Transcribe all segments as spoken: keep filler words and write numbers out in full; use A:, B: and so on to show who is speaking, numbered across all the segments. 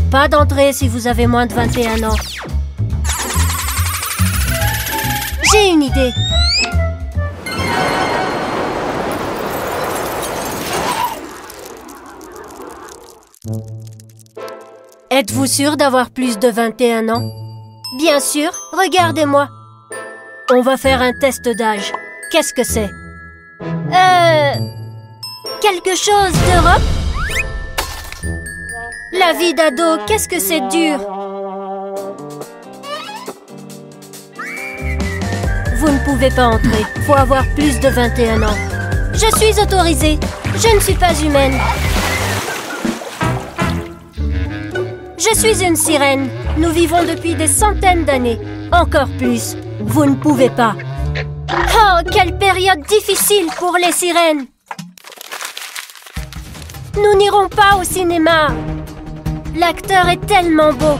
A: Pas d'entrée si vous avez moins de vingt et un ans. J'ai une idée. Êtes-vous sûr d'avoir plus de vingt et un ans? Bien sûr, regardez-moi. On va faire un test d'âge. Qu'est-ce que c'est? Euh... Quelque chose d'Europe? La vie d'ado, qu'est-ce que c'est dur? Vous ne pouvez pas entrer. Faut avoir plus de vingt et un ans. Je suis autorisée. Je ne suis pas humaine. Je suis une sirène. Nous vivons depuis des centaines d'années. Encore plus. Vous ne pouvez pas. Oh, quelle période difficile pour les sirènes! Nous n'irons pas au cinéma. L'acteur est tellement beau.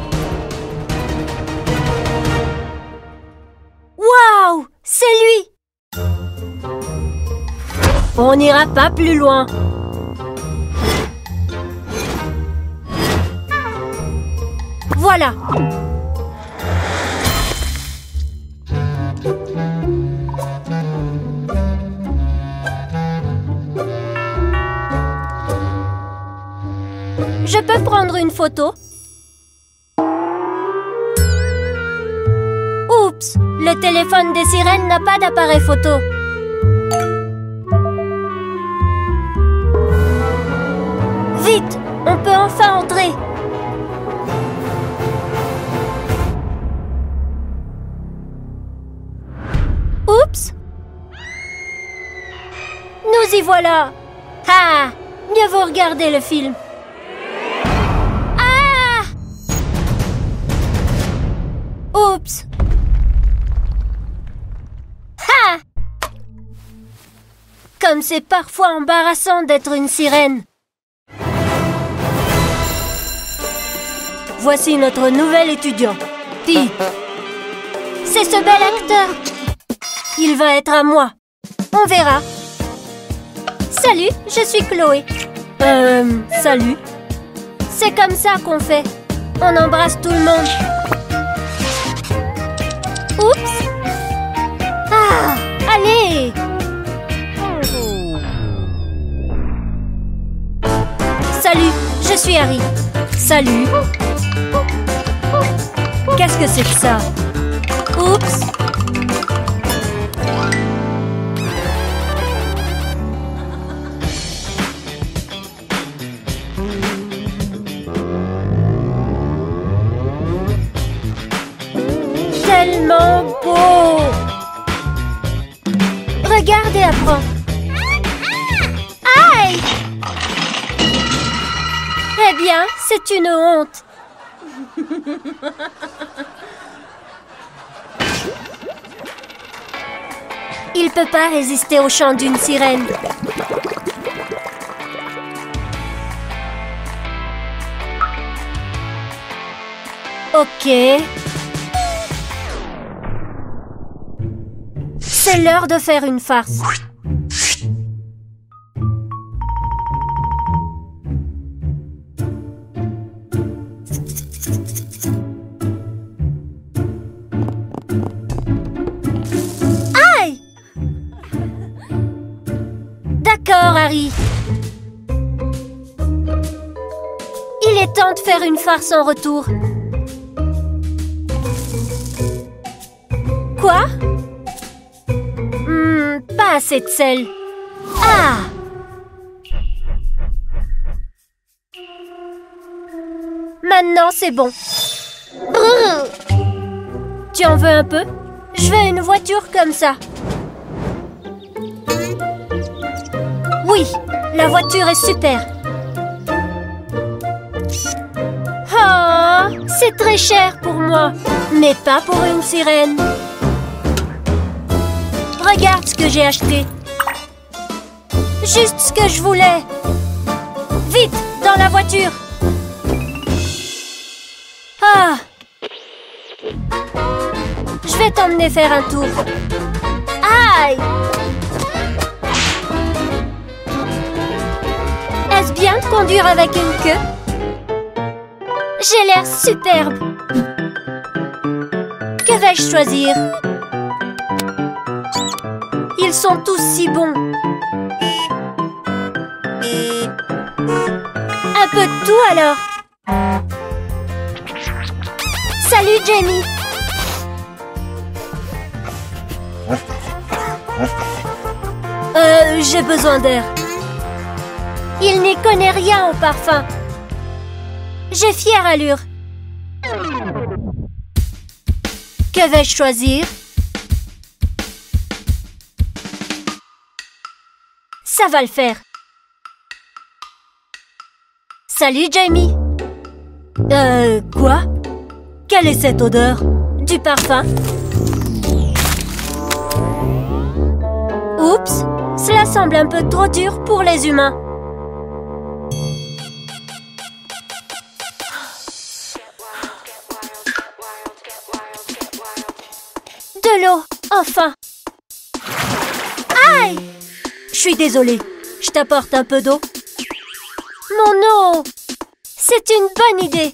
A: Waouh! C'est lui! On n'ira pas plus loin. Voilà. Je peux prendre une photo? Oups! Le téléphone des sirènes n'a pas d'appareil photo. Vite! On peut enfin entrer. Oups! Nous y voilà! Ah! Mieux vaut regarder le film. Ah! Oups! Ah! Comme c'est parfois embarrassant d'être une sirène. Voici notre nouvel étudiant, Pi. C'est ce bel acteur. Il va être à moi. On verra. Salut, je suis Chloé. Euh, salut. C'est comme ça qu'on fait. On embrasse tout le monde. Oups. Ah, allez. Salut, je suis Harry. Salut. Qu'est-ce que c'est que ça? Oups. Tellement beau. Regarde et apprends. Aïe! Eh bien, c'est une honte. Il peut pas résister au chant d'une sirène. Ok. C'est l'heure de faire une farce. Aïe! D'accord, Harry. Il est temps de faire une farce en retour. Quoi? Hmm, pas assez de sel. Ah! Maintenant, c'est bon. Brrr. Tu en veux un peu? Je veux une voiture comme ça. Oui, la voiture est super. Oh, c'est très cher pour moi, mais pas pour une sirène. Regarde ce que j'ai acheté. Juste ce que je voulais. Vite, dans la voiture. Ah! Je vais t'emmener faire un tour. Aïe! Est-ce bien de conduire avec une queue? J'ai l'air superbe. Que vais-je choisir? Ils sont tous si bons. Un peu de tout alors. Salut Jamie. Euh, j'ai besoin d'air. Il n'y connaît rien au parfum. J'ai fière allure. Que vais-je choisir? Ça va le faire. Salut Jamie. Euh, quoi? Quelle est cette odeur? Du parfum? Oups, cela semble un peu trop dur pour les humains. De l'eau, enfin. Aïe! Je suis désolée, je t'apporte un peu d'eau. Mon eau! C'est une bonne idée.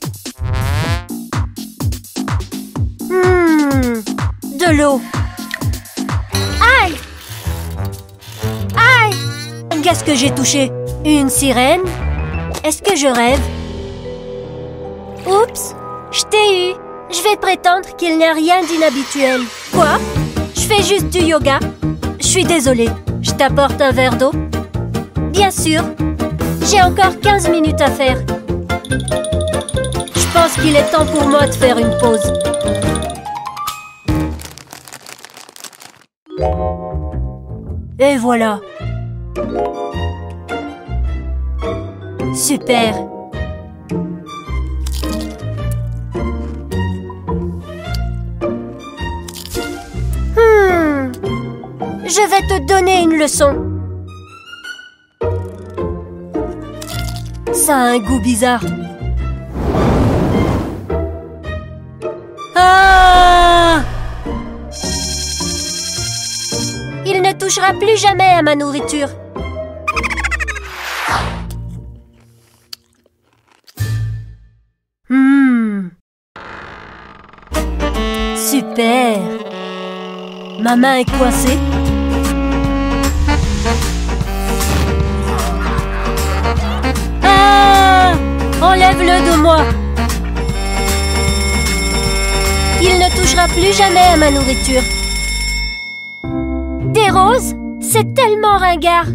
A: Hmm, de l'eau. Aïe! Aïe! Qu'est-ce que j'ai touché? Une sirène? Est-ce que je rêve? Oups! Je t'ai eu. Je vais prétendre qu'il n'y a rien d'inhabituel. Quoi? Je fais juste du yoga. Je suis désolée. Je t'apporte un verre d'eau? Bien sûr. J'ai encore quinze minutes à faire. Je pense qu'il est temps pour moi de faire une pause. Et voilà. Super. Hmm. Je vais te donner une leçon. Ça a un goût bizarre. Ah! Il ne touchera plus jamais à ma nourriture. Hmm. Super. Ma main est coincée. Ah! Enlève-le de moi. Il ne touchera plus jamais à ma nourriture. Des roses? C'est tellement ringard.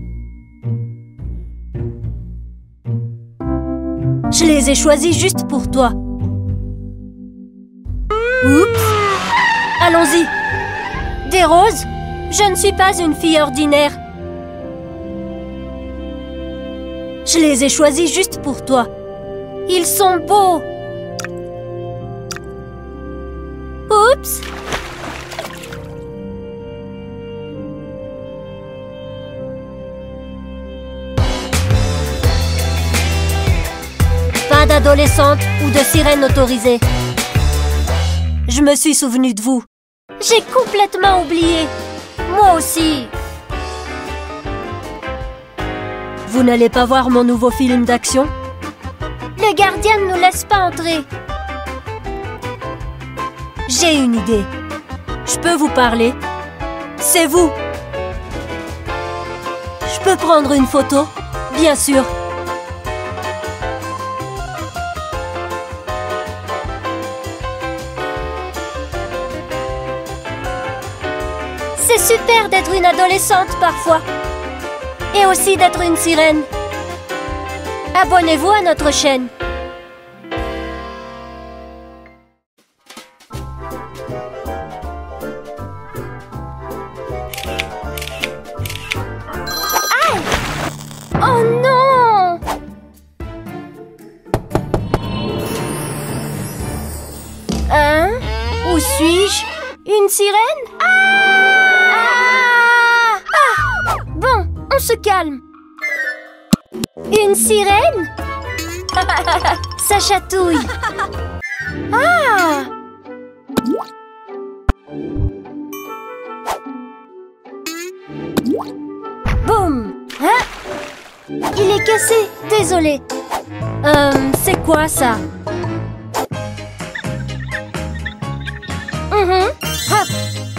A: Je les ai choisis juste pour toi. Oups! Allons-y. Des roses? Je ne suis pas une fille ordinaire. Je les ai choisis juste pour toi. Ils sont beaux. Oups! Pas d'adolescente ou de sirène autorisée. Je me suis souvenu de vous. J'ai complètement oublié. Moi aussi. Vous n'allez pas voir mon nouveau film d'action? Le gardien ne nous laisse pas entrer. J'ai une idée. Je peux vous parler? C'est vous. Je peux prendre une photo? Bien sûr. C'est super d'être une adolescente parfois. Et aussi d'être une sirène. Abonnez-vous à notre chaîne. Aïe! Oh non! Hein? Où suis-je? Une sirène? Ah! Ah! Bon, on se calme. Une sirène? Ça chatouille. Ah! Boum! Hein? Il est cassé, désolé. Euh, c'est quoi ça? Mhm. Hop.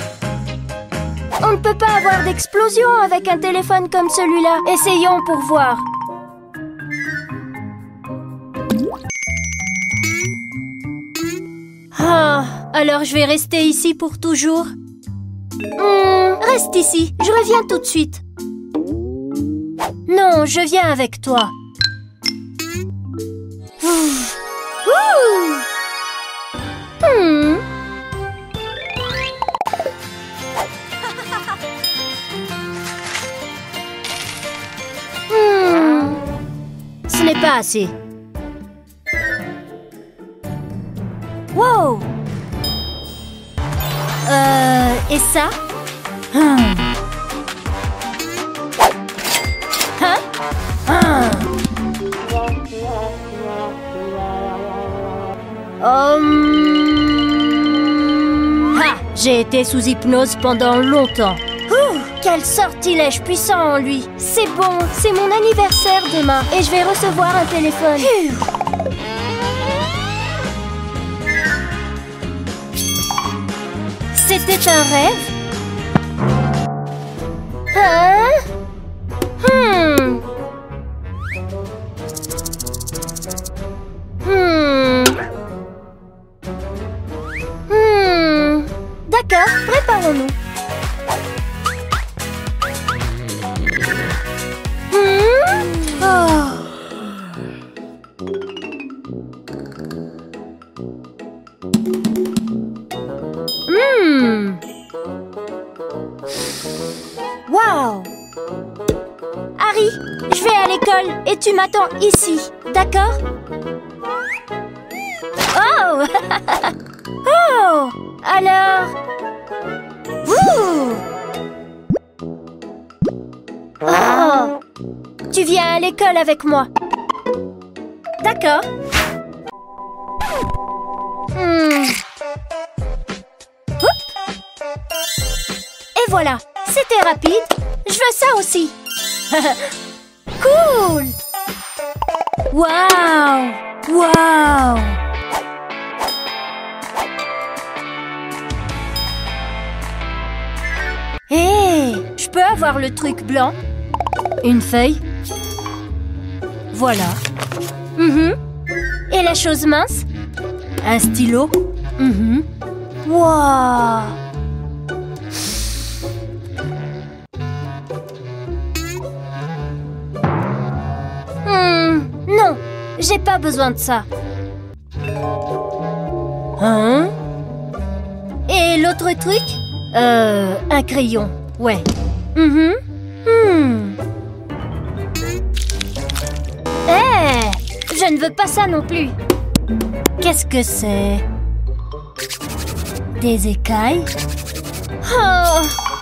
A: On ne peut pas avoir d'explosion avec un téléphone comme celui-là. Essayons pour voir. Ah, alors je vais rester ici pour toujours. Hmm, reste ici, je reviens tout de suite. Non, je viens avec toi. Ouh. Ouh. Hmm. Hmm. Ce n'est pas assez. Wow. Euh, et ça? Hmm. Hein? Ah. Um... Ah, j'ai été sous hypnose pendant longtemps. Ouh, quel sortilège puissant en lui. C'est bon, c'est mon anniversaire demain et je vais recevoir un téléphone. C'était un rêve? Hein? Hmm. Hmm. Hmm. D'accord, préparons-nous. Hmm. Oh. Hmm. Wow. Harry, je vais à l'école et tu m'attends ici, d'accord? Oh. Oh. Alors. Ouh. Oh. Tu viens à l'école avec moi. D'accord. Hmm. Oup. Et voilà, c'était rapide. Je veux ça aussi. Cool. Waouh. Waouh. Hé, hey, je peux avoir le truc blanc? Une feuille? Voilà. Mm-hmm. Et la chose mince? Un stylo? Mm-hmm. Wow. Hmm, non, j'ai pas besoin de ça. Hein? Et l'autre truc? Euh, un crayon, ouais. Mm-hmm. Hmm. Eh, hey, je ne veux pas ça non plus. Qu'est-ce que c'est? Des écailles? Oh.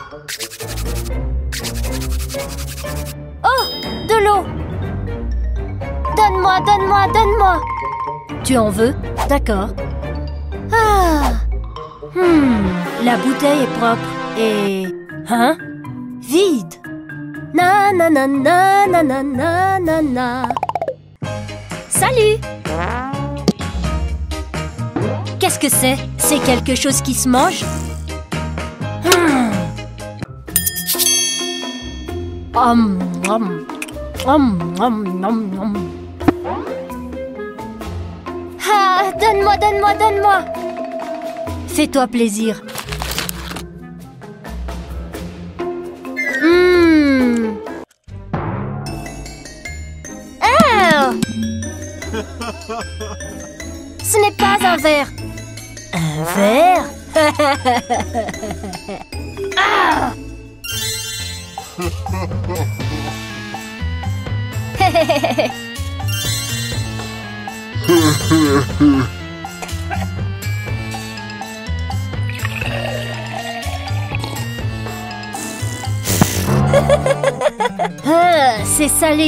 A: Oh, de l'eau. Donne-moi, donne-moi, donne-moi. Tu en veux? D'accord. Ah. Hmm, la bouteille est propre et... Hein? Vide. Na na na na na na na na na. Salut. Qu'est-ce que c'est? C'est quelque chose qui se mange? Hmm. Om, om. Om, om, om, om. Ah, donne-moi, donne-moi, donne-moi. Fais-toi plaisir. Mmh. Ah. Ce n'est pas un verre. Un verre? Ah. Ah, c'est salé.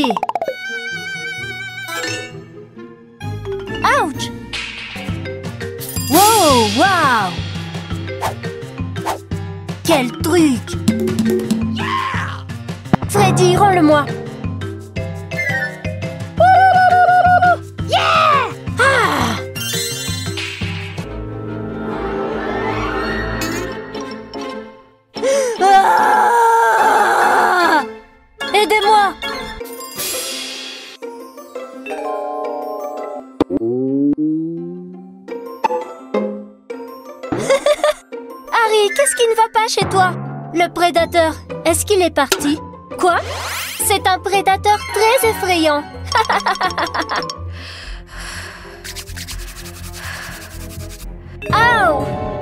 A: Ouch. Wow, wow. Quel truc. Freddy, rends-le-moi. Yeah. Ah. Harry, qu'est-ce qui ne va pas chez toi? Le prédateur, est-ce qu'il est parti? Quoi? C'est un prédateur très effrayant. Aouh!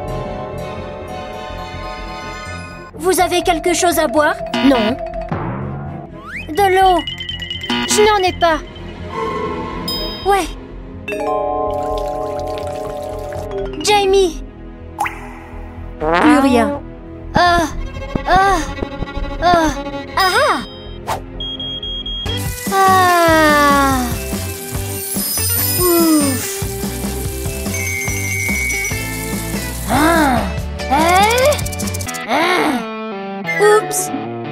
A: Vous avez quelque chose à boire? Non. De l'eau? Je n'en ai pas. Ouais. Jamie. Plus rien. Ah, ah, ah, ah, ah. Ouf. Ah. Hein? Ah. Oups.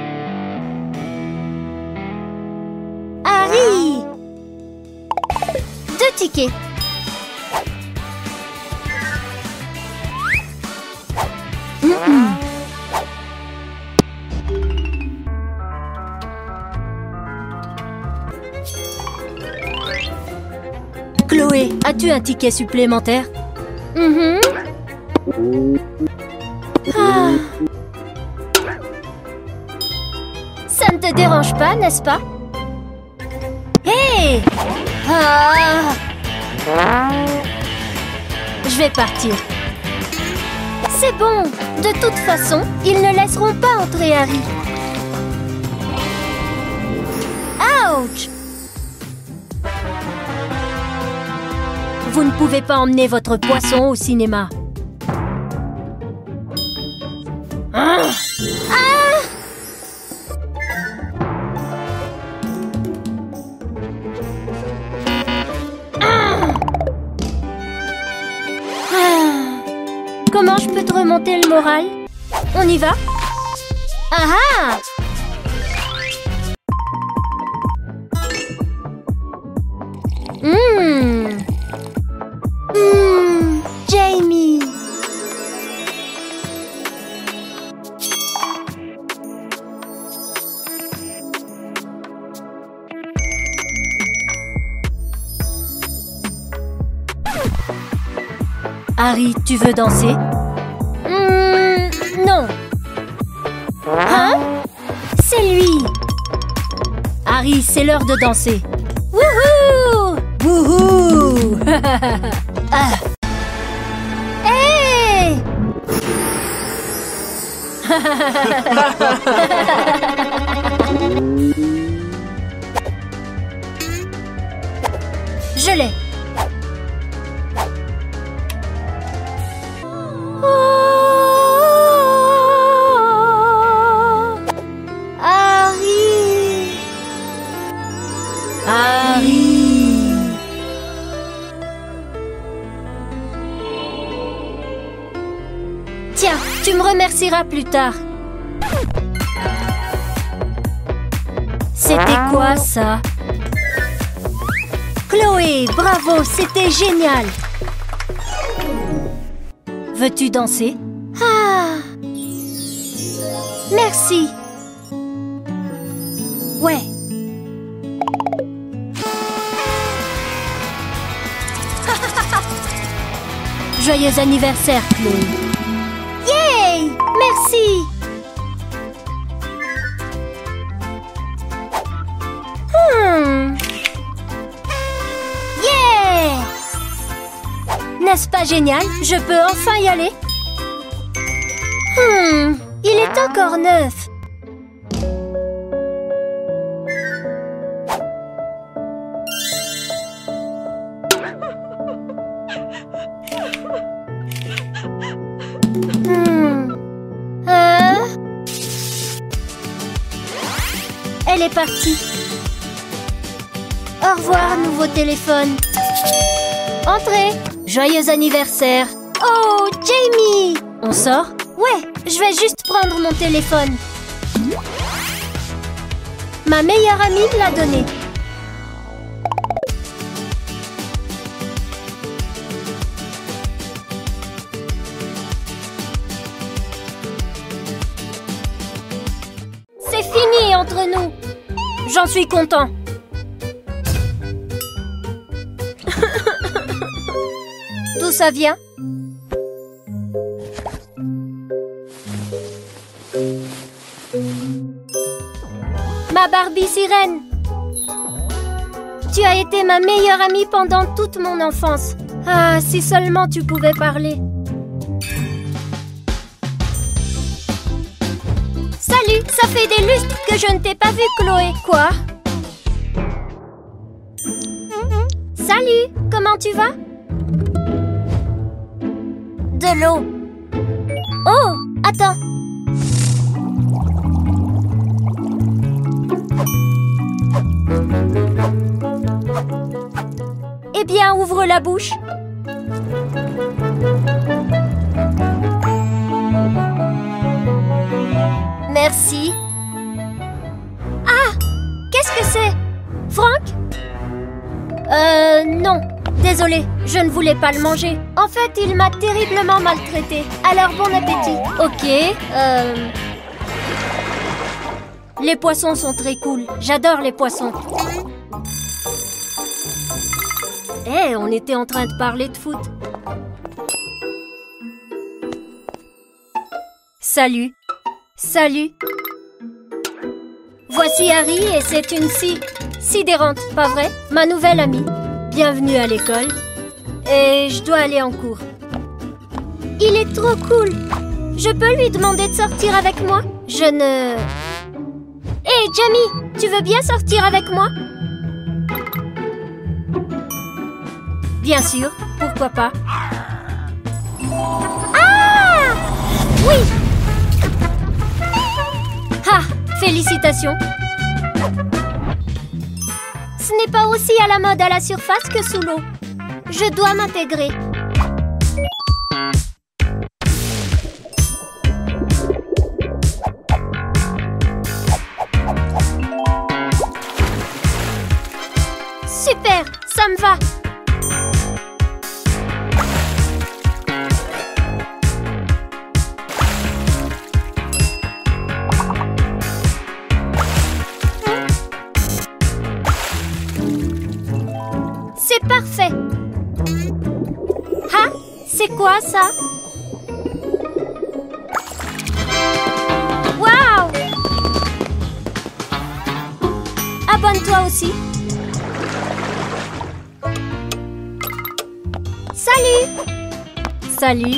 A: Harry. Deux tickets. Mm-mm. Chloé, as-tu un ticket supplémentaire? Mm-hmm. Ah. Ça ne te dérange pas, n'est-ce pas? Hé! Ah. Je vais partir. C'est bon. De toute façon, ils ne laisseront pas entrer Harry. Ouch! Vous ne pouvez pas emmener votre poisson au cinéma. Ah! Ah! Comment je peux te remonter le moral? On y va? Ah ah! Hum! Hum! Jamie! Harry, tu veux danser? Hmm, non. Hein? C'est lui. Harry, c'est l'heure de danser. Wouhou! Wouhou! Ah. Hey! Je l'ai. Tiens, tu me remercieras plus tard. C'était quoi ça? Chloé, bravo, c'était génial. Veux-tu danser? Ah! Merci. Ouais. Joyeux anniversaire, Chloé. Yay! Merci. Hmm. Yeah! N'est-ce pas génial? Je peux enfin y aller? Hmm. Il est encore neuf. Elle est partie. Au revoir, nouveau téléphone. Entrez. Joyeux anniversaire. Oh, Jamie. On sort? Ouais, je vais juste prendre mon téléphone. Ma meilleure amie me l'a donné. C'est fini entre nous. J'en suis content. ça vient? Ma Barbie sirène! Tu as été ma meilleure amie pendant toute mon enfance. Ah, si seulement tu pouvais parler. Salut, ça fait des lustres que je ne t'ai pas vu, Chloé. Quoi? Salut, comment tu vas? De l'eau. Oh, attends. Eh bien, ouvre la bouche. Merci. Ah! Qu'est-ce que c'est? Franck? Euh, non. Désolée, je ne voulais pas le manger. En fait, il m'a terriblement maltraité. Alors, bon appétit. Ok, euh... les poissons sont très cool. J'adore les poissons. Eh, hey, on était en train de parler de foot. Salut. Salut. Voici Harry et c'est une scie sidérante, pas vrai? Ma nouvelle amie. Bienvenue à l'école. Et je dois aller en cours. Il est trop cool. Je peux lui demander de sortir avec moi? Je ne... Hé, hey, Jamie, tu veux bien sortir avec moi? Bien sûr, pourquoi pas? Ah! Oui! Ah! Félicitations! Ce n'est pas aussi à la mode à la surface que sous l'eau. Je dois m'intégrer. Super! Ça me va! C'est parfait! Ah! C'est quoi ça? Waouh! Abonne-toi aussi! Salut! Salut!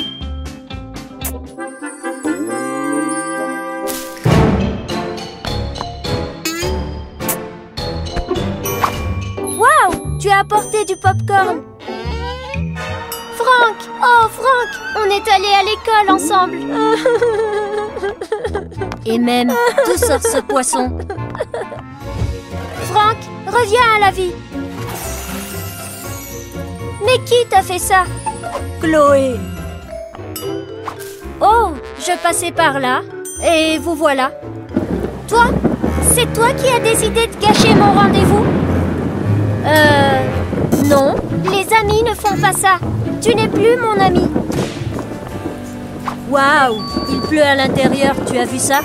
A: Waouh! Tu as apporté du popcorn! Franck! Oh, Franck! On est allés à l'école ensemble! Et même, d'où sort ce poisson? Franck, reviens à la vie! Mais qui t'a fait ça? Chloé! Oh, je passais par là, et vous voilà. Toi? C'est toi qui as décidé de gâcher mon rendez-vous? Euh... Non, les amis ne font pas ça. Tu n'es plus mon ami. Waouh, il pleut à l'intérieur, tu as vu ça?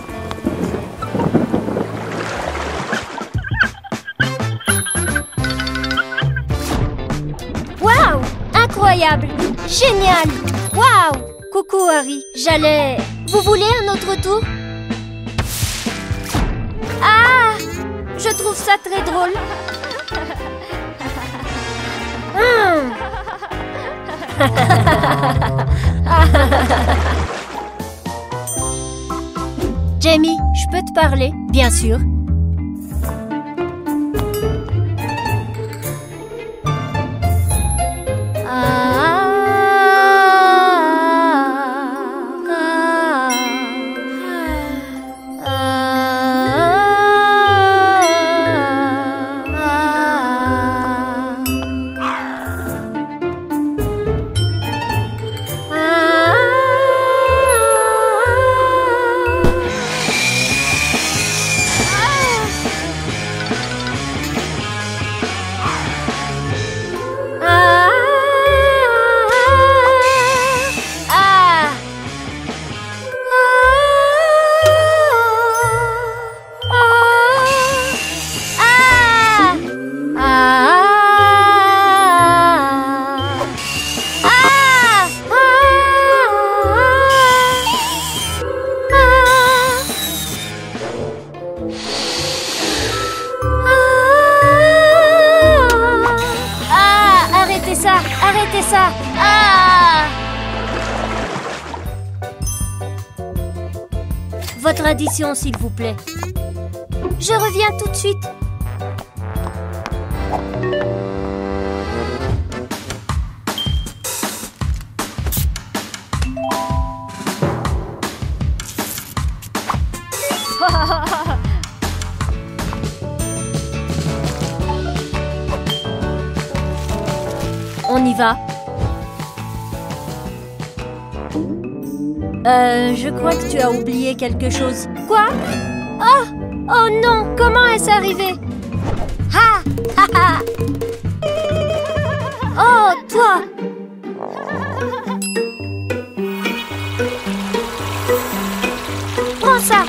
A: Waouh, incroyable, génial. Waouh, coucou Harry, j'allais... Vous voulez un autre tour? Ah, je trouve ça très drôle. Hum. Jamie, je peux te parler? Bien sûr. Ah! votre addition, s'il vous plaît. Je reviens tout de suite. On y va. Euh, je crois que tu as oublié quelque chose. Quoi? Oh! Oh non! Comment est-ce arrivé? Ha! Ha ha! Oh, toi! Prends ça!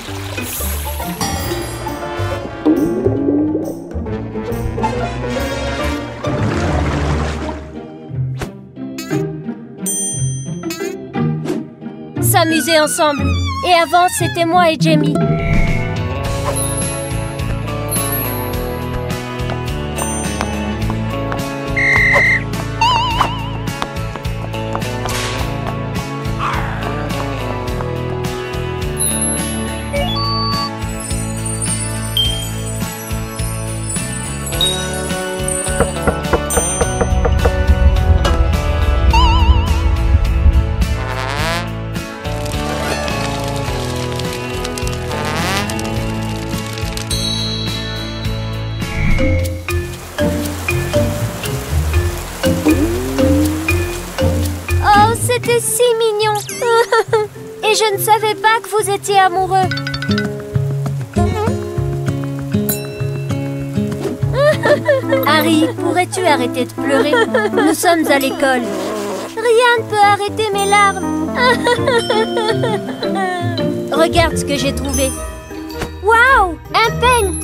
A: S'amuser ensemble. Et avant, c'était moi et Jamie. C'était si mignon. Et je ne savais pas que vous étiez amoureux. Harry, pourrais-tu arrêter de pleurer? Nous sommes à l'école. Rien ne peut arrêter mes larmes. Regarde ce que j'ai trouvé. Waouh! Un peigne!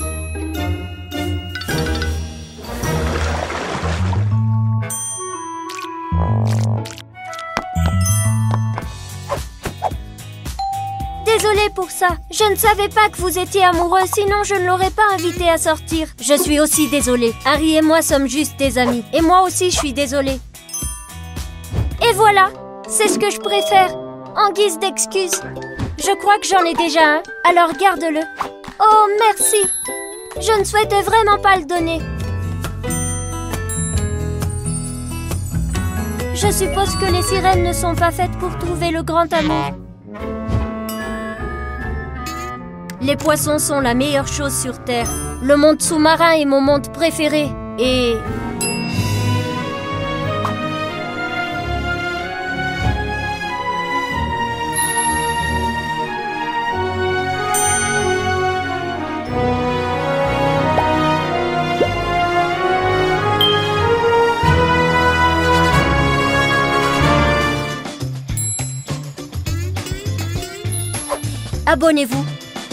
A: Désolée pour ça. Je ne savais pas que vous étiez amoureux, sinon je ne l'aurais pas invité à sortir. Je suis aussi désolée. Harry et moi sommes juste des amis. Et moi aussi, je suis désolée. Et voilà, c'est ce que je préfère, en guise d'excuse. Je crois que j'en ai déjà un, alors garde-le. Oh, merci. Je ne souhaitais vraiment pas le donner. Je suppose que les sirènes ne sont pas faites pour trouver le grand amour. Les poissons sont la meilleure chose sur Terre. Le monde sous-marin est mon monde préféré. Et... abonnez-vous.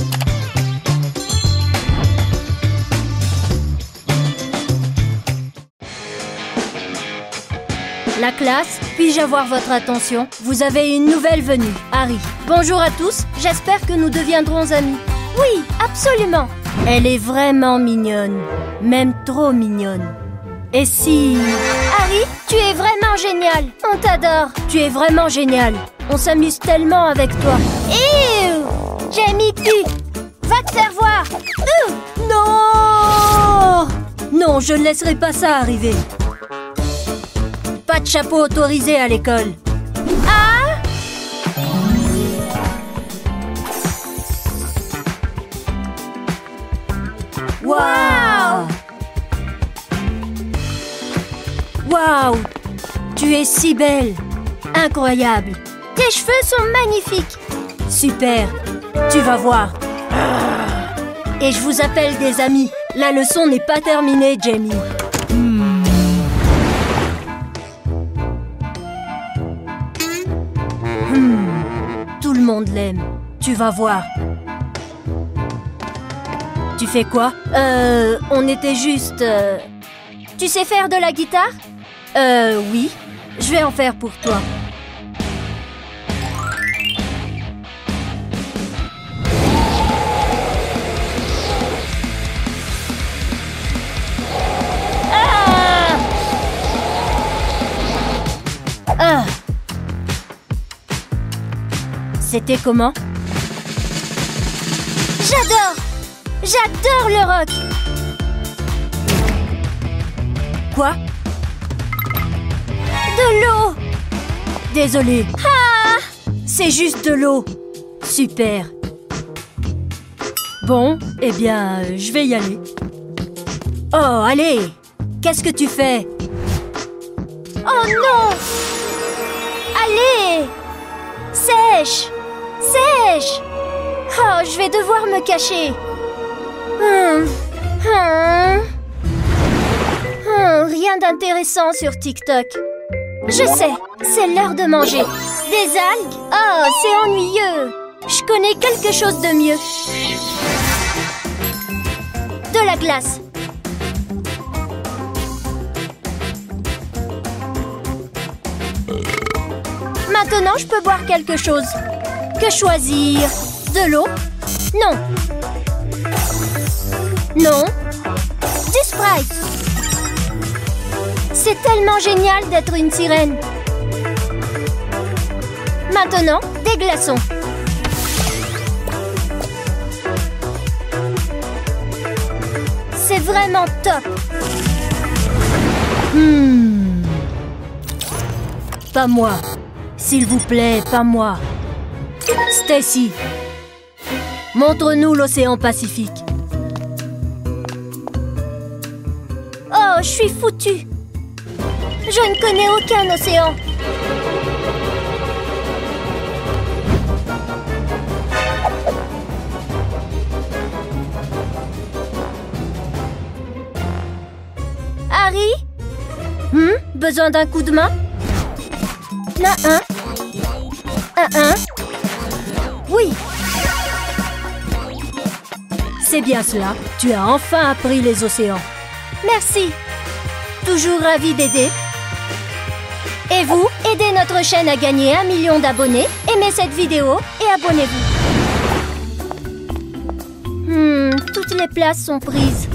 A: La classe, puis-je avoir votre attention? Vous avez une nouvelle venue, Harry. Bonjour à tous, j'espère que nous deviendrons amis. Oui, absolument. Elle est vraiment mignonne, même trop mignonne. Et si... Harry, tu es vraiment génial. On t'adore. Tu es vraiment génial. On s'amuse tellement avec toi. Ew! Jamie, tu... Va te faire voir. Euh, non! Non, je ne laisserai pas ça arriver. Pas de chapeau autorisé à l'école. Ah! Waouh! Waouh! Tu es si belle! Incroyable! Tes cheveux sont magnifiques! Super! Tu vas voir! Et je vous appelle des amis. La leçon n'est pas terminée, Jamie. Hmm. Hmm. Tout le monde l'aime. Tu vas voir. Tu fais quoi? Euh... On était juste... Euh... Tu sais faire de la guitare? Euh... Oui. Je vais en faire pour toi. Ah! C'était comment? J'adore le rock. Quoi? De l'eau. Désolé. Ah! C'est juste de l'eau. Super. Bon, eh bien, euh, je vais y aller. Oh, allez! Qu'est-ce que tu fais? Oh non! Allez! Sèche! Sèche! Oh, je vais devoir me cacher. Hum. Hum. Hum, rien d'intéressant sur TikTok. Je sais, c'est l'heure de manger. Des algues? Oh, c'est ennuyeux. Je connais quelque chose de mieux. De la glace. Maintenant, je peux boire quelque chose. Que choisir? De l'eau? Non. Non. Du Sprite. C'est tellement génial d'être une sirène. Maintenant, des glaçons. C'est vraiment top. Hmm. Pas moi. S'il vous plaît, pas moi. Stacy, montre-nous l'océan Pacifique. Oh, je suis foutue. Je ne connais aucun océan. Harry? Hmm? Besoin d'un coup de main? Là, un. Un, un. Oui. C'est bien cela. Tu as enfin appris les océans. Merci. Toujours ravi d'aider. Et vous, aidez notre chaîne à gagner un million d'abonnés. Aimez cette vidéo et abonnez-vous. Hmm, toutes les places sont prises.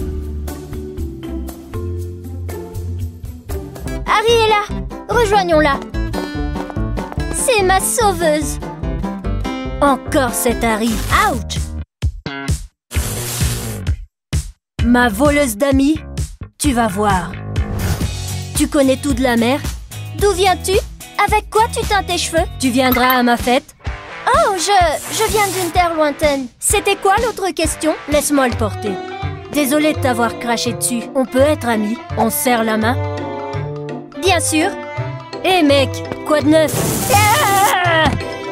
A: Harry est là. Rejoignons-la. C'est ma sauveuse. Encore cet Harry. Ouch! Ma voleuse d'amis, tu vas voir. Tu connais tout de la mer? D'où viens-tu? Avec quoi tu teins tes cheveux? Tu viendras à ma fête? Oh, je... je viens d'une terre lointaine. C'était quoi l'autre question? Laisse-moi le porter. Désolée de t'avoir craché dessus. On peut être amis. On se serre la main? Bien sûr. Hé hey, mec, quoi de neuf? Ah!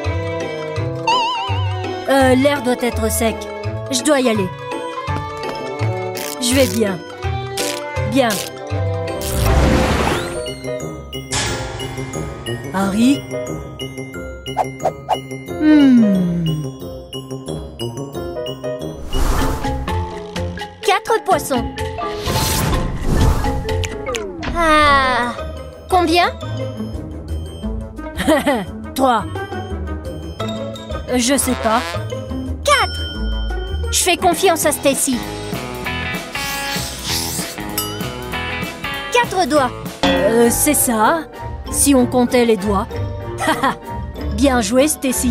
A: Euh, l'air doit être sec. Je dois y aller. Je vais bien. Bien. Harry? Hmm. Quatre poissons. Ah. Combien? Trois. Je sais pas. Quatre. Je fais confiance à Stacy. Quatre doigts. Euh, c'est ça, si on comptait les doigts. Bien joué, Stacy.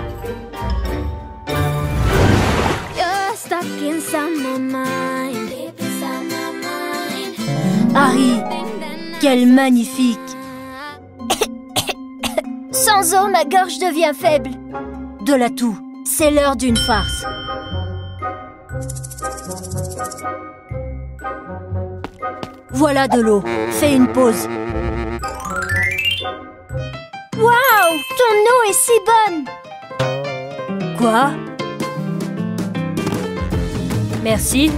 A: Harry, quel magnifique. Sans eau, ma gorge devient faible. De la toux, c'est l'heure d'une farce. Voilà de l'eau. Fais une pause. Waouh! Ton eau est si bonne! Quoi? Merci.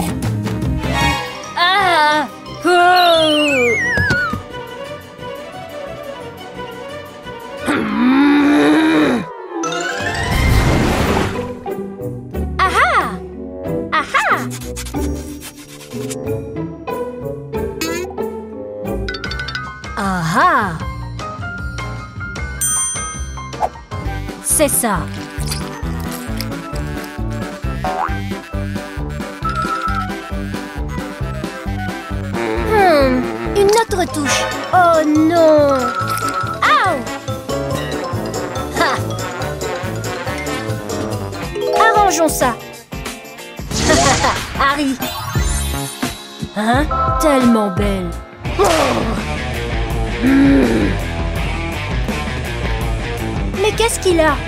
A: Ah! Oh! Aha! Aha! Aha! C'est ça. Hmm, une autre touche. Oh non! Aouh! Ha! Arrangeons ça. Harry. Hein? Tellement belle. Oh. Mmh. Mais qu'est-ce qu'il a?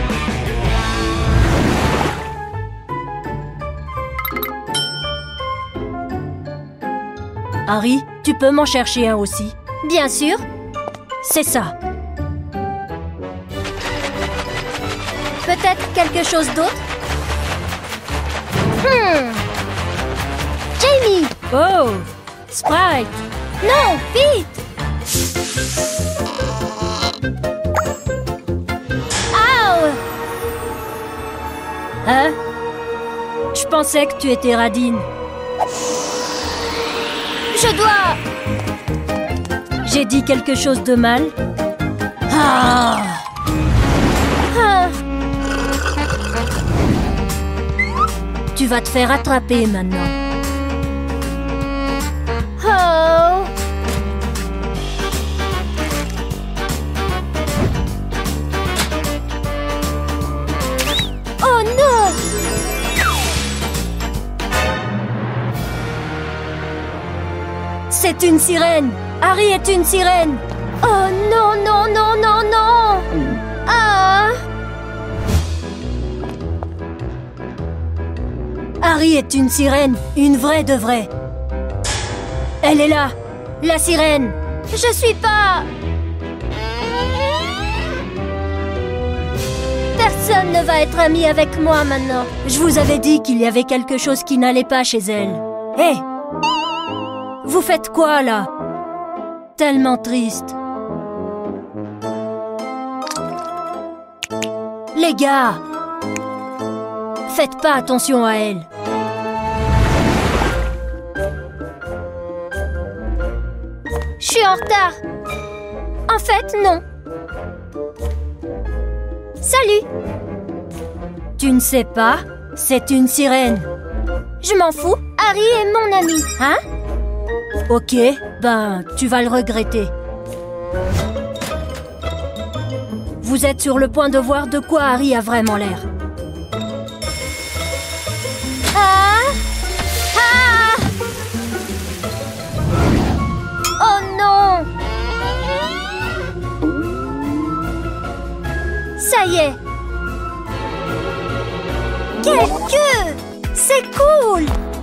A: Harry, tu peux m'en chercher un aussi? Bien sûr. C'est ça. Peut-être quelque chose d'autre? Hmm. Jamie! Oh! Sprite! Non, vite! Ow! Hein? Je pensais que tu étais Radine. Je dois... J'ai dit quelque chose de mal? Ah! Ah! Tu vas te faire attraper maintenant. Oh! Oh non! C'est une sirène! Harry est une sirène! Oh non, non, non, non, non! Ah! Harry est une sirène, une vraie de vraie. Elle est là, la sirène. Je suis pas... Personne ne va être ami avec moi maintenant. Je vous avais dit qu'il y avait quelque chose qui n'allait pas chez elle. Hé! Hey! Vous faites quoi là? Tellement triste. Les gars! Faites pas attention à elle. Je suis en retard. En fait, non. Salut. Tu ne sais pas? C'est une sirène. Je m'en fous. Harry est mon ami. Hein? Ok, ben, tu vas le regretter. Vous êtes sur le point de voir de quoi Harry a vraiment l'air. Ah! Ah! Oh non! Ça y est! Quelle queue! C'est cool!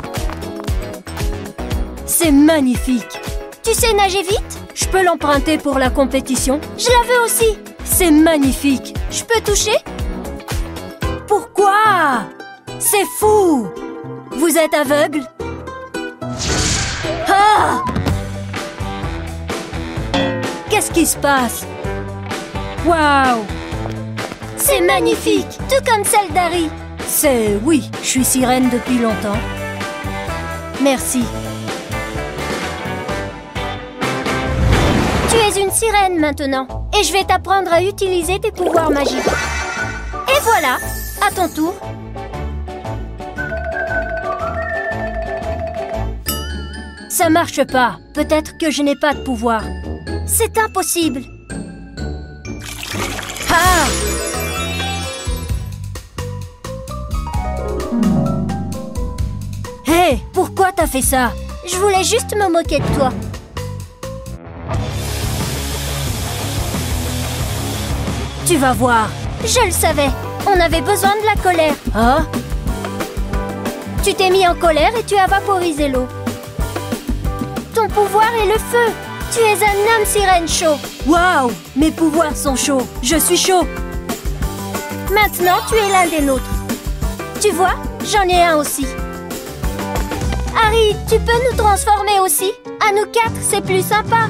A: C'est magnifique! Tu sais nager vite? Je peux l'emprunter pour la compétition? Je la veux aussi! C'est magnifique! Je peux toucher? Pourquoi? C'est fou! Vous êtes aveugle? Ah! Qu'est-ce qui se passe? Waouh! C'est magnifique! Tout comme celle d'Harry! C'est... oui, je suis sirène depuis longtemps. Merci. Tu es une sirène maintenant. Et je vais t'apprendre à utiliser tes pouvoirs magiques. Et voilà! À ton tour. Ça marche pas. Peut-être que je n'ai pas de pouvoir. C'est impossible. Ah! Hé, hey, pourquoi t'as fait ça? Je voulais juste me moquer de toi. Tu vas voir. Je le savais. On avait besoin de la colère. Ah? Tu t'es mis en colère et tu as vaporisé l'eau. Ton pouvoir est le feu. Tu es un homme sirène chaud. Waouh! Mes pouvoirs sont chauds. Je suis chaud. Maintenant, tu es l'un des nôtres. Tu vois, j'en ai un aussi. Harry, tu peux nous transformer aussi? À nous quatre, c'est plus sympa.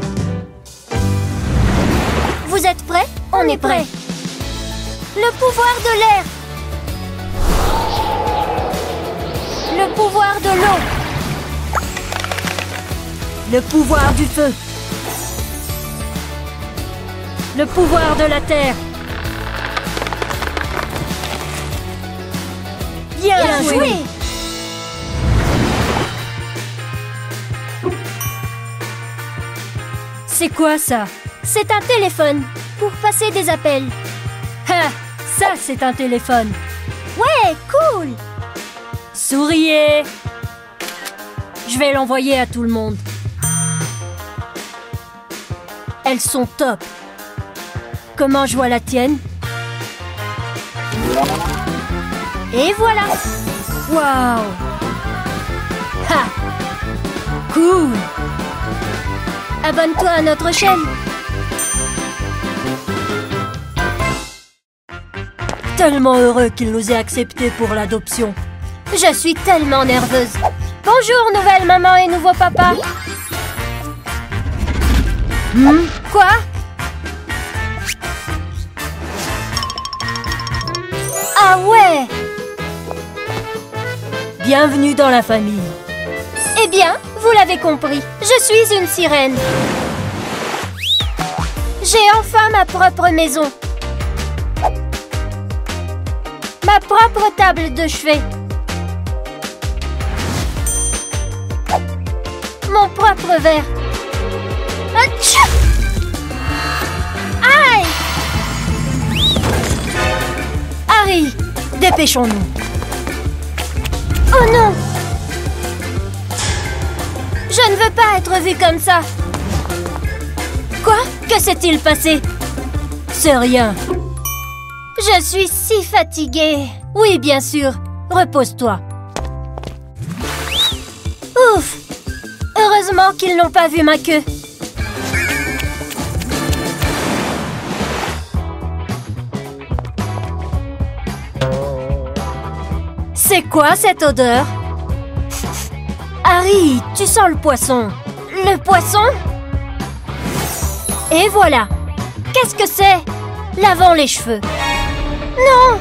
A: Vous êtes prêts? On est prêts. Le pouvoir de l'air. Le pouvoir de l'eau. Le pouvoir du feu. Le pouvoir de la terre. Bien, Bien joué. joué. C'est quoi ça? C'est un téléphone pour passer des appels. Ah, ça c'est un téléphone. Ouais, cool. Souriez! Je vais l'envoyer à tout le monde. Elles sont top. Comment je vois la tienne? Et voilà! Waouh! Ha! Cool! Abonne-toi à notre chaîne. Tellement heureux qu'il nous ait acceptés pour l'adoption. Je suis tellement nerveuse. Bonjour, nouvelle maman et nouveau papa. Hmm? Quoi? Ah ouais! Bienvenue dans la famille. Eh bien, vous l'avez compris, je suis une sirène. J'ai enfin ma propre maison. Ma propre table de chevet. Mon propre verre. Atchou! Aïe! Harry, dépêchons-nous. Oh non! Je ne veux pas être vue comme ça. Quoi? Que s'est-il passé? C'est rien. Je suis si fatiguée. Oui, bien sûr. Repose-toi. Ouf! Heureusement qu'ils n'ont pas vu ma queue. C'est quoi cette odeur? Harry, tu sens le poisson. Le poisson? Et voilà. Qu'est-ce que c'est? Lavons les cheveux. Non!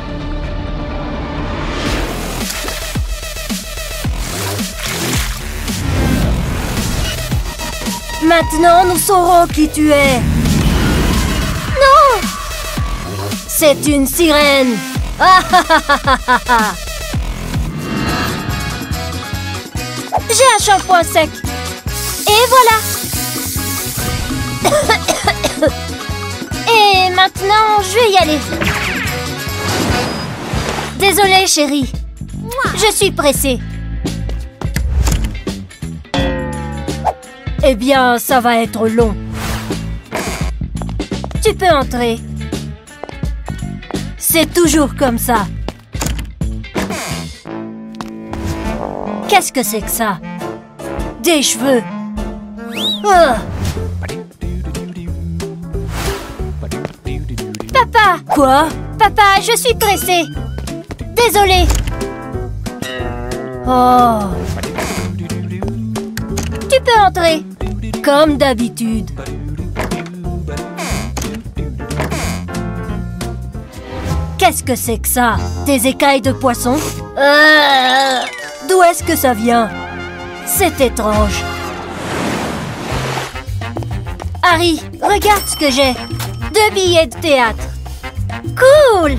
A: Maintenant, nous saurons qui tu es. Non! C'est une sirène. Ah ah ah ah ah ah. J'ai un shampoing sec. Et voilà. Et maintenant, je vais y aller. Désolée, chérie. Je suis pressée. Eh bien, ça va être long. Tu peux entrer. C'est toujours comme ça. Qu'est-ce que c'est que ça? Des cheveux. Oh. Papa! Quoi? Papa, je suis pressée. Désolée. Oh. Tu peux entrer. Comme d'habitude. Qu'est-ce que c'est que ça? Des écailles de poisson? euh... D'où est-ce que ça vient? C'est étrange. Harry, regarde ce que j'ai. Deux billets de théâtre. Cool!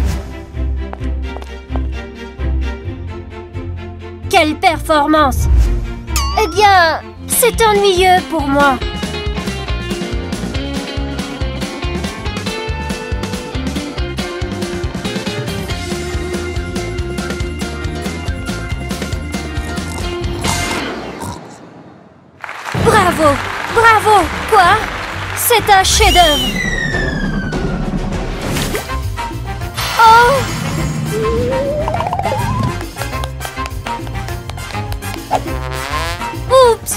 A: Quelle performance! Eh bien, c'est ennuyeux pour moi. Bravo! Bravo! Quoi? C'est un chef-d'œuvre! Oh! Oups!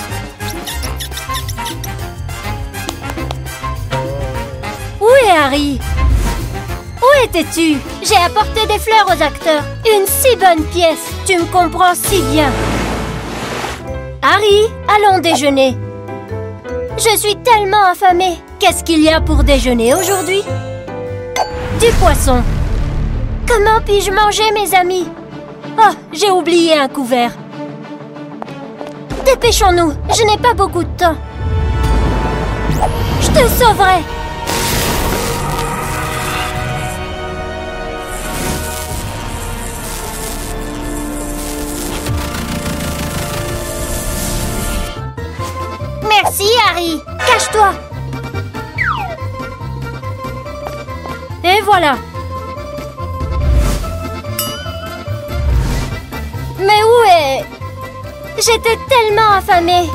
A: Où est Harry? Où étais-tu? J'ai apporté des fleurs aux acteurs. Une si bonne pièce. Tu me comprends si bien. Harry, allons déjeuner. Je suis tellement affamée. Qu'est-ce qu'il y a pour déjeuner aujourd'hui? Du poisson. Comment puis-je manger, mes amis? Oh, j'ai oublié un couvert. Dépêchons-nous, je n'ai pas beaucoup de temps. Je te sauverai. Merci, Harry. Cache-toi. Et voilà. Mais où est... J'étais tellement affamée.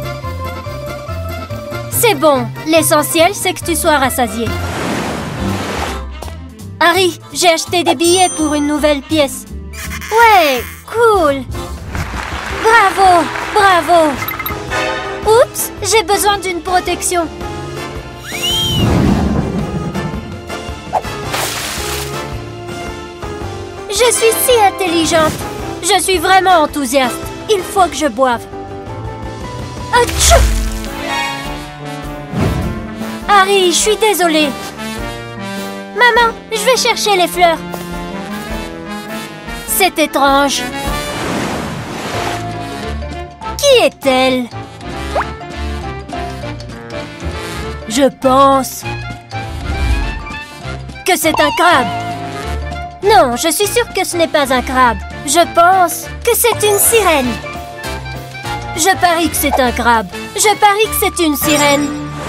A: C'est bon, l'essentiel c'est que tu sois rassasié. Harry, j'ai acheté des billets pour une nouvelle pièce. Ouais, cool. Bravo, bravo. Oups, j'ai besoin d'une protection. Je suis si intelligente. Je suis vraiment enthousiaste. Il faut que je boive. Atchou! Harry, je suis désolée. Maman, je vais chercher les fleurs. C'est étrange. Qui est-elle? Je pense que c'est un crabe. Non, je suis sûre que ce n'est pas un crabe. Je pense que c'est une sirène. Je parie que c'est un crabe. Je parie que c'est une sirène.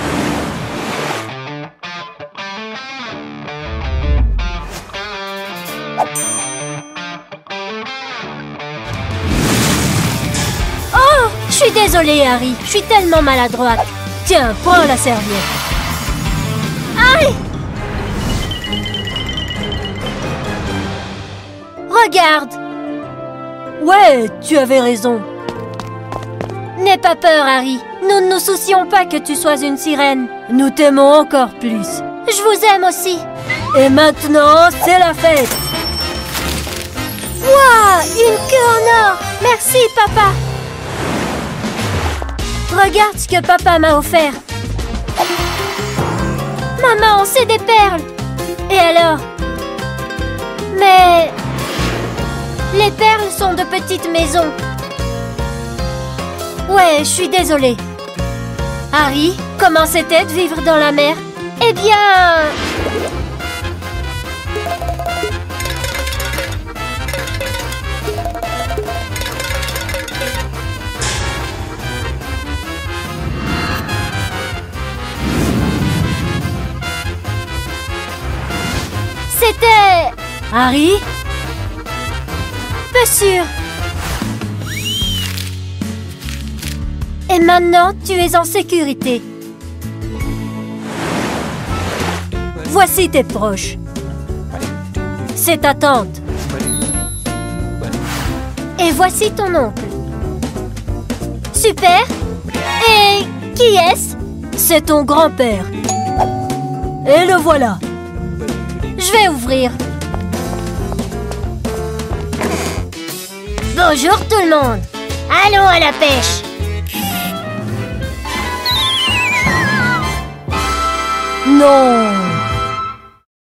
A: Oh, je suis désolée, Harry. Je suis tellement maladroite. Tiens, prends la serviette. Aïe! Regarde! Ouais, tu avais raison. N'aie pas peur, Harry. Nous ne nous soucions pas que tu sois une sirène. Nous t'aimons encore plus. Je vous aime aussi. Et maintenant, c'est la fête. Waouh, une queue en or. Merci, papa. Regarde ce que papa m'a offert. Maman, c'est des perles. Et alors? Mais... les perles sont de petites maisons. Ouais, je suis désolée. Harry, comment c'était de vivre dans la mer? Eh bien... c'était... Harry? Peu sûr. Et maintenant, tu es en sécurité. Voici tes proches. C'est ta tante. Et voici ton oncle. Super. Et qui est-ce? C'est ton grand-père. Et le voilà. Je vais ouvrir. Bonjour tout le monde. Allons à la pêche.
B: Non!